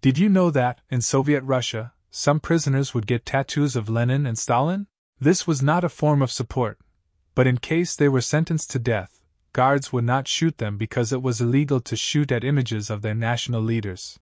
Did you know that, in Soviet Russia, some prisoners would get tattoos of Lenin and Stalin? This was not a form of support, but in case they were sentenced to death, guards would not shoot them because it was illegal to shoot at images of their national leaders.